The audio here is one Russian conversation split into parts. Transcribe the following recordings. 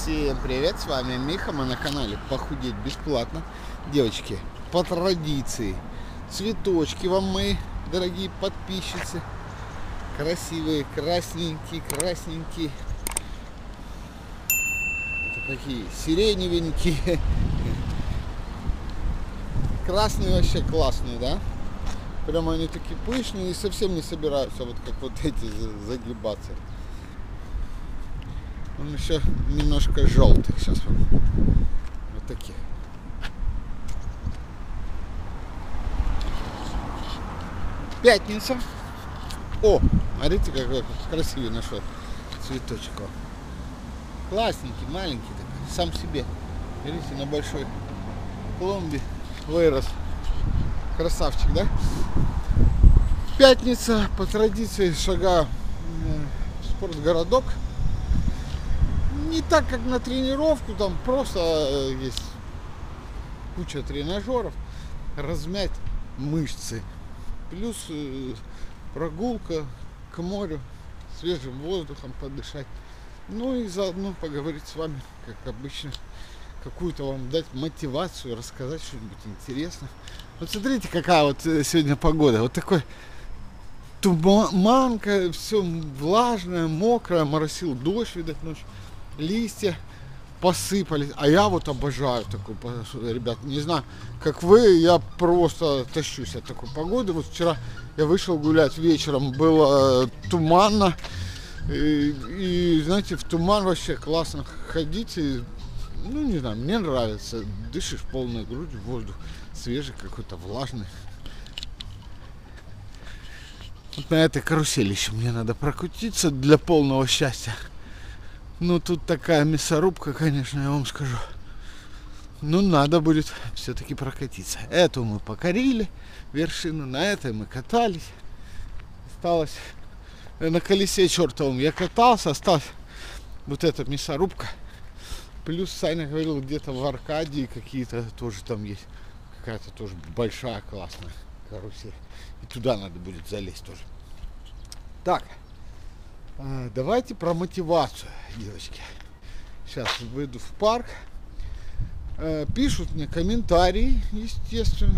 Всем привет, с вами Миха, мы на канале Похудеть бесплатно. Девочки, по традиции, цветочки вам, мои дорогие подписчицы. Красивые, красненькие. Это такие сиреневенькие. Красные вообще классные, да? Прямо они такие пышные и совсем не собираются вот как вот эти загибаться. Он еще немножко желтых сейчас вам. Вот таких. Пятница. О, смотрите, какой красивый нашел цветочек. Классненький, маленький такой, сам себе. Видите, на большой клумбе вырос. Красавчик, да? Пятница, по традиции шагаю в спортгородок. Не так, как на тренировку, там просто есть куча тренажеров, размять мышцы. Плюс прогулка к морю, свежим воздухом подышать. Ну и заодно поговорить с вами, как обычно, какую-то вам дать мотивацию, рассказать что-нибудь интересное. Вот смотрите, какая вот сегодня погода. Вот такой туманка, все влажное, мокрое, моросил дождь, видать, ночью. Листья посыпались, а я вот обожаю такую, ребят, не знаю, как вы, я просто тащусь от такой погоды. Вот вчера я вышел гулять вечером, было туманно, и знаете, в туман вообще классно ходить, и, ну не знаю, мне нравится, дышишь полной грудью, воздух свежий какой-то, влажный. Вот на этой карусели еще мне надо прокрутиться для полного счастья. Ну, тут такая мясорубка, конечно, я вам скажу. Ну, надо будет все-таки прокатиться. Эту мы покорили, вершину, на этой мы катались. Осталось на колесе чертовом я катался, осталась вот эта мясорубка. Плюс Саня говорил, где-то в Аркадии какие-то тоже там есть. Какая-то тоже большая, классная карусель. И туда надо будет залезть тоже. Так. Давайте про мотивацию, девочки. Сейчас выйду в парк. Пишут мне комментарии, естественно.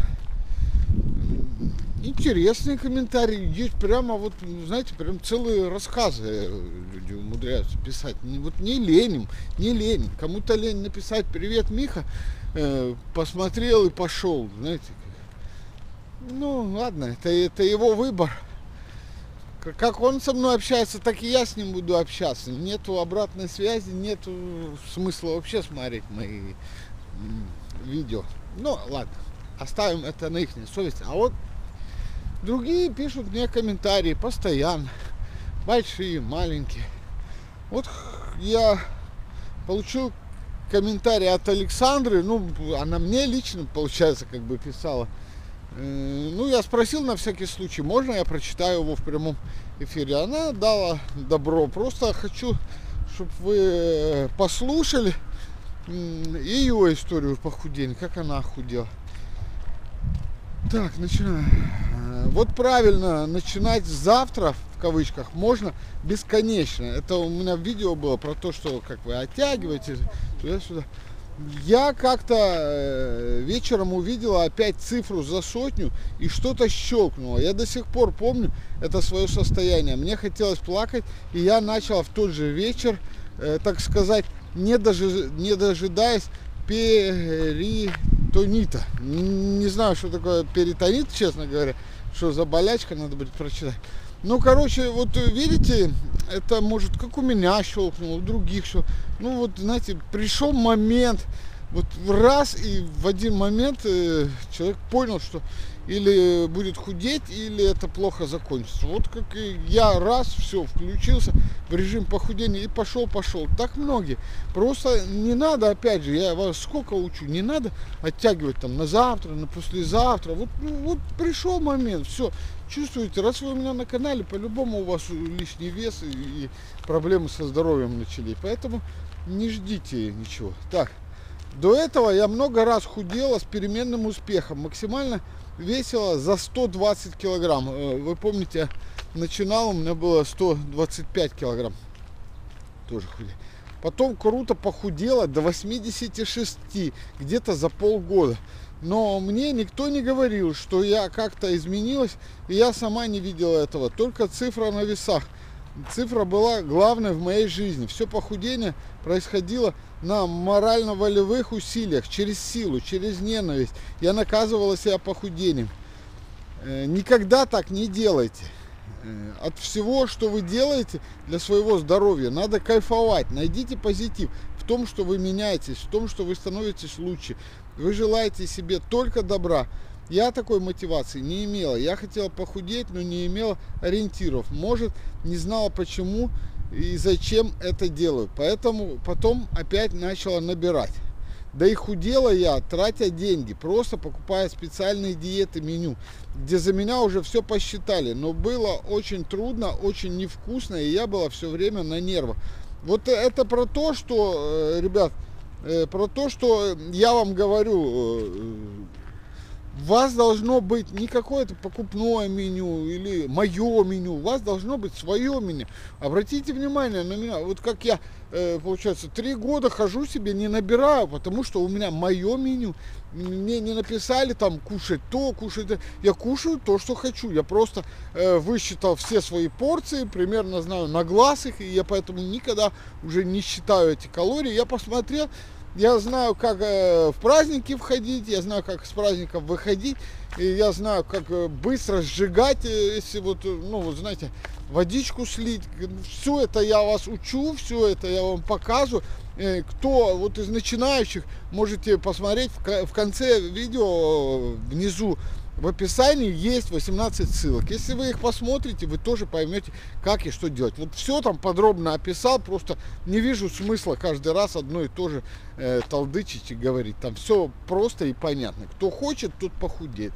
Интересные комментарии. Есть прямо вот, знаете, прям целые рассказы люди умудряются писать. Вот не лень им. Кому-то лень написать: привет, Миха, посмотрел и пошел. Знаете. Ну, ладно, это его выбор. Как он со мной общается, так и я с ним буду общаться. Нету обратной связи, нету смысла вообще смотреть мои видео. Ну, ладно, оставим это на их совесть. А вот другие пишут мне комментарии постоянно. Большие, маленькие. Вот я получил комментарий от Александры. Ну, она мне лично, получается, как бы писала. Ну, я спросил на всякий случай, можно я прочитаю его в прямом эфире. Она дала добро. Просто хочу, чтобы вы послушали ее историю похудения, как она худела. Так, начинаем. Вот правильно начинать завтра, в кавычках, можно бесконечно. Это у меня видео было про то, что как вы оттягиваете туда-сюда. Я как-то вечером увидела опять цифру за 100 и что-то щелкнуло. Я до сих пор помню это свое состояние. Мне хотелось плакать, и я начала в тот же вечер, так сказать, не дожидаясь перитонита. Не знаю, что такое перитонит, честно говоря, что за болячка, надо будет прочитать. Ну, короче, вот видите, это может как у меня щелкнуло, у других щелкнуло. Ну, вот, знаете, пришел момент, вот раз, и в один момент человек понял, что или будет худеть, или это плохо закончится. Вот как и я раз, все, включился в режим похудения и пошел. Так многие. Просто не надо, опять же, я вас сколько учу, не надо оттягивать там на завтра, на послезавтра. Вот, вот пришел момент, все. Чувствуете, раз вы у меня на канале, по-любому у вас лишний вес и проблемы со здоровьем начались. Поэтому не ждите ничего. Так, до этого я много раз худела с переменным успехом. Максимально весила за 120 килограмм. Вы помните, начинал, у меня было 125 килограмм. Тоже худеть. потом круто похудела до 86, где-то за полгода. Но мне никто не говорил, что я как-то изменилась, и я сама не видела этого, только цифра на весах. Цифра была главной в моей жизни. Все похудение происходило на морально-волевых усилиях, через силу, через ненависть. Я наказывала себя похудением. Никогда так не делайте. От всего, что вы делаете для своего здоровья, надо кайфовать. Найдите позитив в том, что вы меняетесь, в том, что вы становитесь лучше. Вы желаете себе только добра. Я такой мотивации не имела. Я хотела похудеть, но не имела ориентиров. Может, не знала почему и зачем это делаю. Поэтому потом опять начала набирать. Да и худела я, тратя деньги, просто покупая специальные диеты, меню, где за меня уже все посчитали. Но было очень трудно, очень невкусно, и я была все время на нервах. Вот это про то, что, ребят, про то, что я вам говорю. У вас должно быть не какое-то покупное меню или мое меню, у вас должно быть свое меню. Обратите внимание на меня, вот как я, получается, 3 года хожу себе, не набираю, потому что у меня мое меню. Мне не написали там кушать то, кушать это. Я кушаю то, что хочу. Я просто высчитал все свои порции, примерно знаю на глаз их, и я поэтому никогда уже не считаю эти калории. Я посмотрел. Я знаю, как в праздники входить, я знаю, как с праздников выходить, и я знаю, как быстро сжигать, если вот, ну, вот знаете, водичку слить. Все это я вас учу, все это я вам показываю. Кто вот из начинающих, можете посмотреть в конце видео, внизу в описании есть 18 ссылок. Если вы их посмотрите, вы тоже поймете, как и что делать. Вот все там подробно описал, просто не вижу смысла каждый раз одно и то же толдычить и говорить. Там все просто и понятно. Кто хочет, тот похудеет.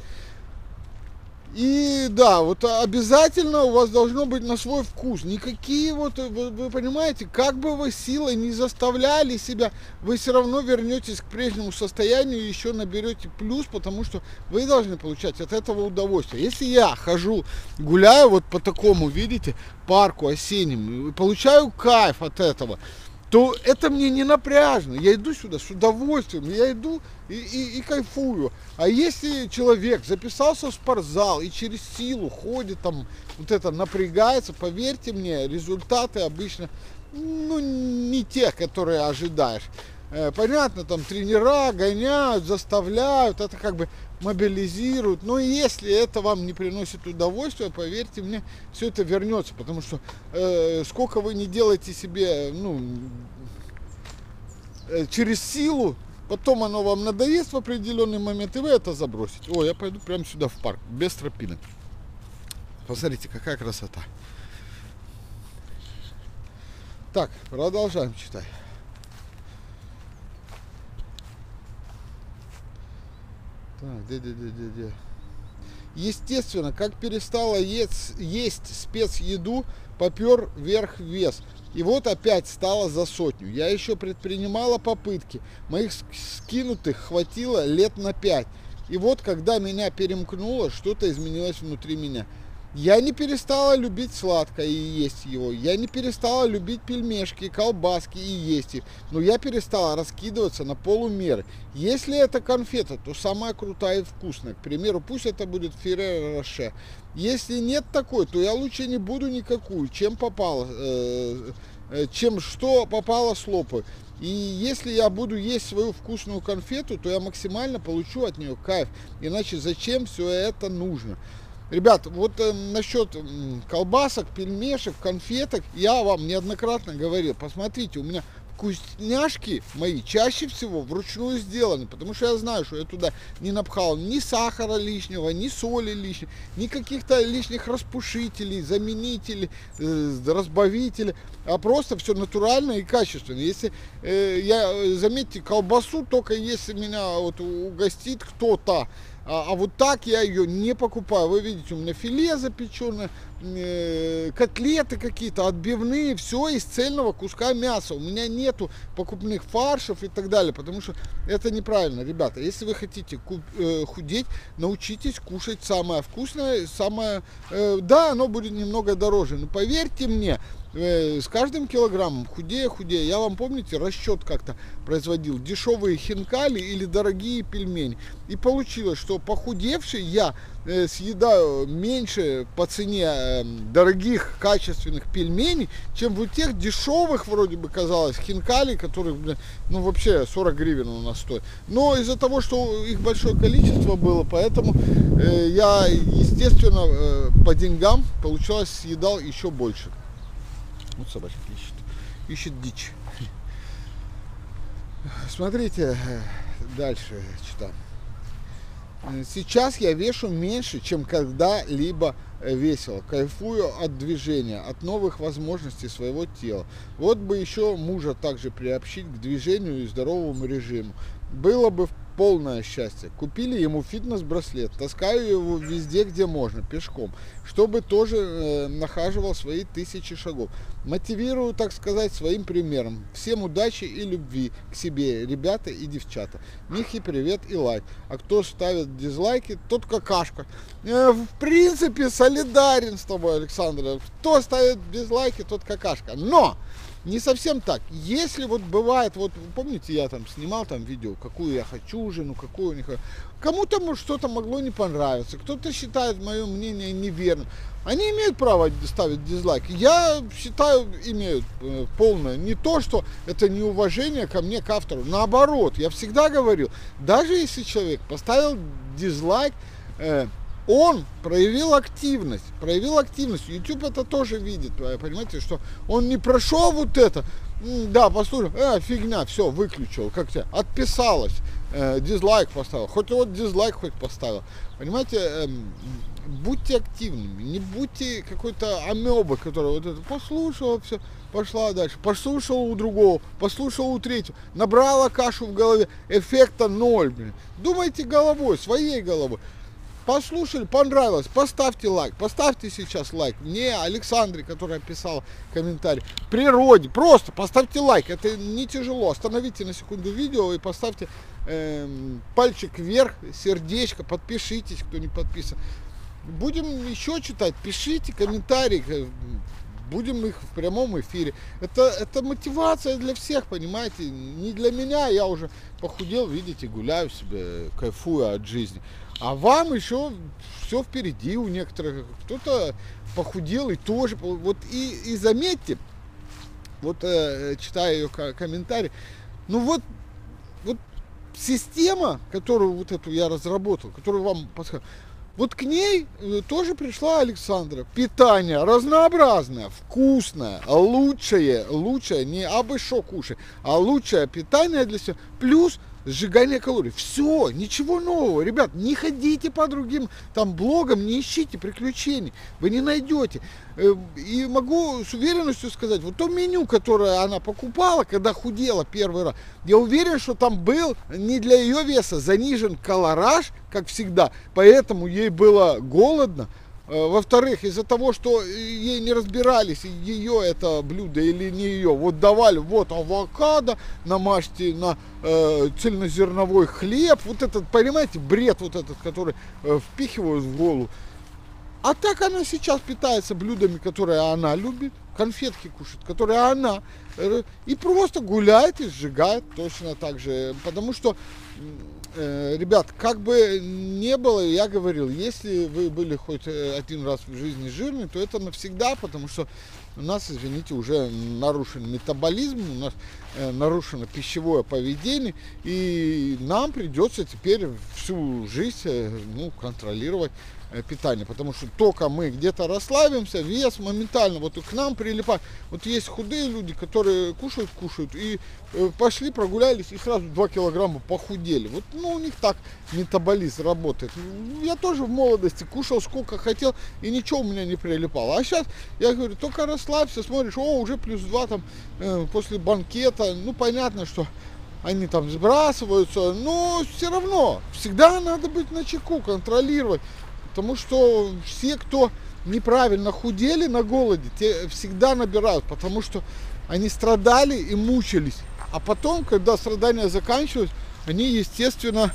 И да, вот обязательно у вас должно быть на свой вкус. Никакие вот, вы понимаете, как бы вы силой не заставляли себя, вы все равно вернетесь к прежнему состоянию и еще наберете плюс, потому что вы должны получать от этого удовольствие. Если я хожу, гуляю вот по такому, видите, парку осеннему, получаю кайф от этого, то это мне не напряжно. Я иду сюда с удовольствием, я иду и кайфую. А если человек записался в спортзал и через силу ходит, там, вот это напрягается, поверьте мне, результаты обычно, ну, не те, которые ожидаешь. Понятно, там тренера гоняют, заставляют, это как бы мобилизируют. Но если это вам не приносит удовольствия, поверьте мне, все это вернется. Потому что сколько вы не делаете себе, ну, через силу, потом оно вам надоест в определенный момент, и вы это забросите. О, я пойду прямо сюда в парк, без тропинок. Посмотрите, какая красота. Так, продолжаем читать. Так, где. Естественно, как перестала есть спецеду, попер вверх вес. И вот опять стало за 100. Я еще предпринимала попытки. Моих скинутых хватило лет на 5. И вот когда меня перемкнуло, что-то изменилось внутри меня. Я не перестала любить сладкое и есть его. Я не перестала любить пельмешки, колбаски и есть их. Но я перестала раскидываться на полумеры. Если это конфета, то самая крутая и вкусная. К примеру, пусть это будет Ферреро Роше. Если нет такой, то я лучше не буду никакую. Чем попало, чем что попало, слопаю. И если я буду есть свою вкусную конфету, то я максимально получу от нее кайф. Иначе зачем все это нужно? Ребят, вот насчет колбасок, пельмешек, конфеток, я вам неоднократно говорил, посмотрите, у меня вкусняшки мои чаще всего вручную сделаны, потому что я знаю, что я туда не напхал ни сахара лишнего, ни соли лишней, ни каких-то лишних распушителей, заменителей, разбавителей, а просто все натурально и качественно. Если заметьте, колбасу только если меня вот угостит кто-то, а вот так я ее не покупаю. Вы видите, у меня филе запеченное, котлеты какие-то, отбивные, все из цельного куска мяса. У меня нету покупных фаршев и так далее, потому что это неправильно, ребята. Если вы хотите худеть, научитесь кушать самое вкусное, самое... Да, оно будет немного дороже, но поверьте мне, с каждым килограммом худее. Я вам, помните, расчет как-то производил, дешевые хинкали или дорогие пельмени. И получилось, что похудевший я съедаю меньше по цене дорогих качественных пельменей, чем вот тех дешевых, вроде бы казалось, хинкалей, которых, ну, вообще 40 гривен у нас стоит. Но из-за того, что их большое количество было, поэтому я, естественно, по деньгам, получалось, съедал еще больше. Вот собачка ищет дичь. Смотрите, дальше читаю. Сейчас я вешу меньше, чем когда-либо весил. Кайфую от движения, от новых возможностей своего тела. Вот бы еще мужа также приобщить к движению и здоровому режиму. Было бы полное счастье. Купили ему фитнес-браслет, таскаю его везде, где можно, пешком, чтобы тоже нахаживал свои 1000 шагов. Мотивирую, так сказать, своим примером. Всем удачи и любви к себе, ребята и девчата. Михе привет и лайк. А кто ставит дизлайки, тот какашка. В принципе, солидарен с тобой, Александр. Кто ставит дизлайки, тот какашка. Но! Не совсем так. Если вот бывает, вот помните, я там снимал там видео, какую я хочу жену, какую не хочу. Кому-то что-то могло не понравиться, кто-то считает мое мнение неверным. Они имеют право ставить дизлайки. Я считаю, имеют полное. Не то, что это неуважение ко мне, к автору. Наоборот, я всегда говорил, даже если человек поставил дизлайк, он проявил активность. YouTube это тоже видит, понимаете, что он не прошел вот это, да, послушай, фигня, все, выключил, как тебе, отписалось, дизлайк поставил, хоть вот дизлайк хоть поставил, понимаете, будьте активными, не будьте какой-то амебой, которая вот это послушала, все, пошла дальше, послушала у другого, послушала у третьего, набрала кашу в голове, эффекта ноль, блин. Думайте головой, своей головой. Послушали, понравилось, поставьте лайк, поставьте сейчас лайк мне, Александре, которая писала комментарий, природе, просто поставьте лайк, это не тяжело, остановите на секунду видео и поставьте пальчик вверх, сердечко, подпишитесь, кто не подписан. Будем еще читать, пишите комментарии, будем их в прямом эфире. Это мотивация для всех, понимаете, не для меня, я уже похудел, видите, гуляю себе, кайфую от жизни. А вам еще все впереди у некоторых, кто-то похудел и тоже, вот и заметьте, вот читая ее комментарий, ну вот система, которую вот эту я разработал, которую вам подсказал, вот к ней тоже пришла Александра. Питание разнообразное, вкусное, лучшее, не абы шо кушай, а лучшее питание для себя, плюс сжигание калорий. Все, ничего нового, ребят, не ходите по другим там блогам, не ищите приключений, вы не найдете. И могу с уверенностью сказать, вот то меню, которое она покупала, когда худела первый раз, я уверен, что там был не для ее веса занижен калораж, как всегда, поэтому ей было голодно. Во-вторых, из-за того, что ей не разбирались, ее это блюдо или не ее, вот давали, вот авокадо, намажьте на цельнозерновой хлеб, вот этот, понимаете, бред вот этот, который впихивают в голову. А так она сейчас питается блюдами, которые она любит, конфетки кушает, которые она, и просто гуляет и сжигает точно так же, потому что, ребят, как бы не было, я говорил, если вы были хоть один раз в жизни жирный, то это навсегда, потому что у нас, извините, уже нарушен метаболизм, у нас нарушено пищевое поведение, и нам придется теперь всю жизнь контролировать питание, потому что только мы где-то расслабимся, вес моментально вот к нам прилипает. Вот есть худые люди, которые кушают и пошли, прогулялись и сразу 2 килограмма похудели. Вот, у них так метаболизм работает. Я тоже в молодости кушал сколько хотел и ничего у меня не прилипало. А сейчас, я говорю, только расслабься, смотришь, уже +2 там после банкета. Понятно, что они там сбрасываются, но все равно всегда надо быть начеку, контролировать. Потому что все, кто неправильно худели на голоде, те всегда набирают, потому что они страдали и мучились. А потом, когда страдания заканчиваются, они, естественно,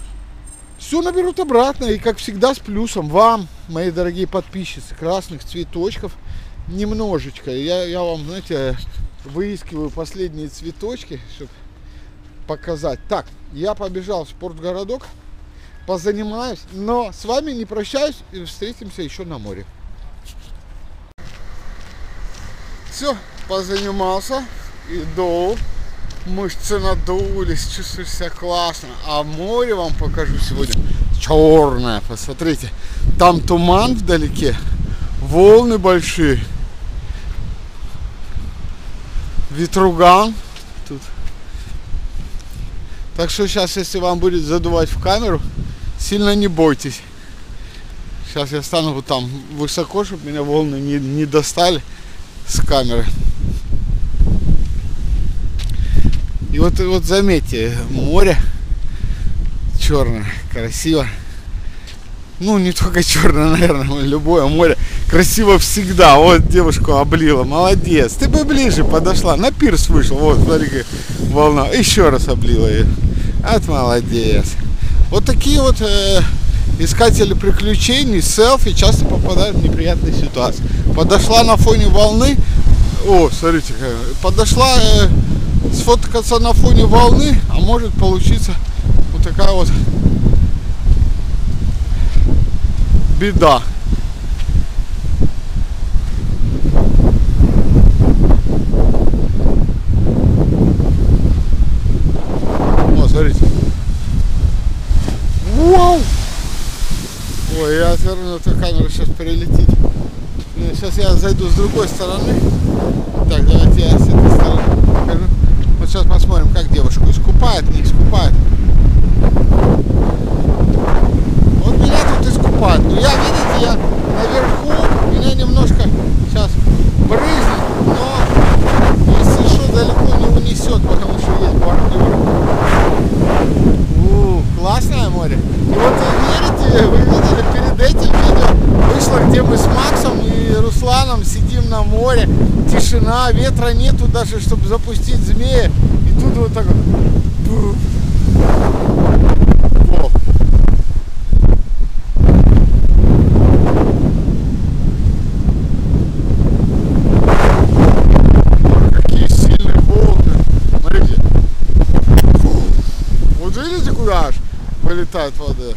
все наберут обратно. И, как всегда, с плюсом вам, мои дорогие подписчицы, красных цветочков немножечко. Я вам, знаете, выискиваю последние цветочки, чтобы показать. Так, я побежал в спортгородок, позанимаюсь, но с вами не прощаюсь и встретимся еще на море. Все, позанимался, иду, мышцы надулись, чувствую себя классно. А море вам покажу сегодня черное, посмотрите, там туман вдалеке, волны большие, ветруган тут. Так что сейчас, если вам будет задувать в камеру, сильно не бойтесь. Сейчас я стану вот там высоко, чтобы меня волны не достали с камеры. И вот заметьте, море черное, красиво. Ну, не только черное, наверное, любое море красиво всегда. Вот девушку облила, молодец. Ты бы ближе подошла, на пирс вышел. Вот, смотри, волна. Еще раз облила ее. Вот молодец. Вот такие вот искатели приключений, селфи часто попадают в неприятные ситуации. Подошла на фоне волны. О, смотрите, подошла сфоткаться на фоне волны, а может получиться вот такая вот беда. Вот, смотрите. Вау! Ой, я отверну, эта камера сейчас прилетит. Сейчас я зайду с другой стороны. Так, давайте я с этой стороны покажу. Вот сейчас посмотрим, как девушку искупает, не искупает. Вот меня тут искупают. Но я, видите, я наверху, меня немножко сейчас брызнет, но если что, далеко не унесет, потому что есть бордюр. Классное море. И вот верите, вы видели перед этим видео, вышло, где мы с Максом и Русланом сидим на море, тишина, ветра нету даже, чтобы запустить змея. И тут вот так вот. Какие сильные волны. Смотрите. Вот видите, куда аж вылетает вода?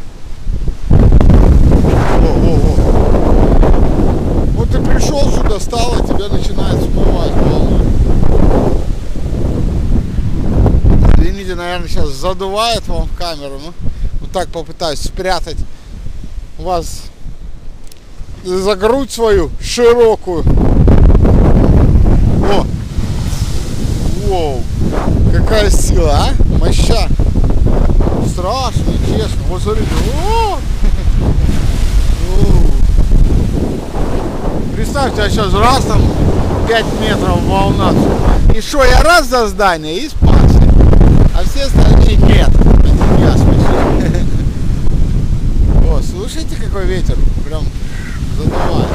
Вот ты пришел сюда, стал, а тебя начинает смывать волны. Извините, наверное, сейчас задувает вам в камеру, ну, вот так попытаюсь спрятать вас за грудь свою широкую. О! Воу! Какая сила, а? Моща! Страшно, честно. Вот смотрите. О! Представьте, а сейчас раз там 5 метров волна. И что, я раз за здание и спасся. А все остальные нет. Это я спасу. О, слушайте, какой ветер. Прям задувает.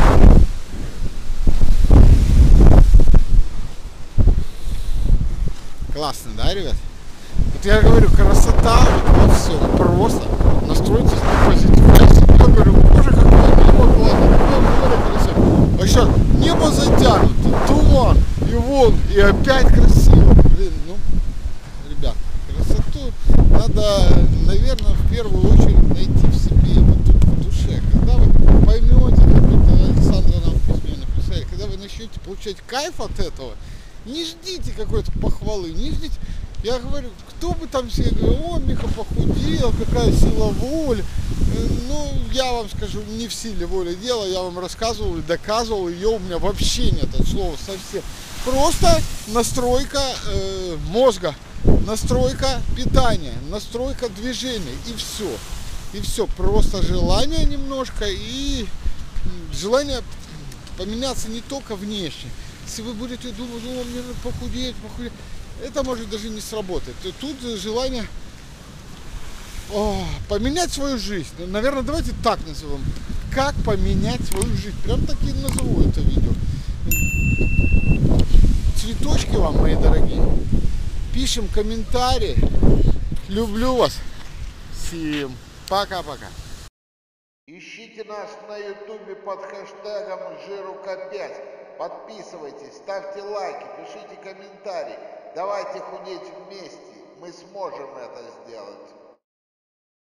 Классно, да, ребят? Вот я говорю, красота вот во всем. Просто настройтесь на позитив. Я всегда говорю, боже, какое небо классно, какое море красиво. А сейчас небо затянуто, туман, и вон, и опять красиво. Блин, ну, ребят, красоту надо, наверное, в первую очередь найти в себе, вот тут в душе. Когда вы поймете, как это Александра нам в письме написали, когда вы начнете получать кайф от этого, не ждите какой-то похвалы, не ждите. Я говорю, кто бы там все говорил, о, Миха похудел, какая сила воли. Ну, я вам скажу, не в силе воли дело, я вам рассказывал и доказывал, ее у меня вообще нет от слова совсем. Просто настройка мозга, настройка питания, настройка движения, и все. И все, просто желание немножко и желание поменяться не только внешне. Если вы будете думать, ну, мне надо похудеть, это может даже не сработать. Тут желание поменять свою жизнь. Наверное, давайте так назовем. Как поменять свою жизнь. Прям так и назову это видео. Цветочки вам, мои дорогие. Пишем комментарии. Люблю вас. Всем пока-пока. Ищите нас на ютубе под хэштегом ЖРУК5. Подписывайтесь, ставьте лайки, пишите комментарии. Давайте худеть вместе. Мы сможем это сделать.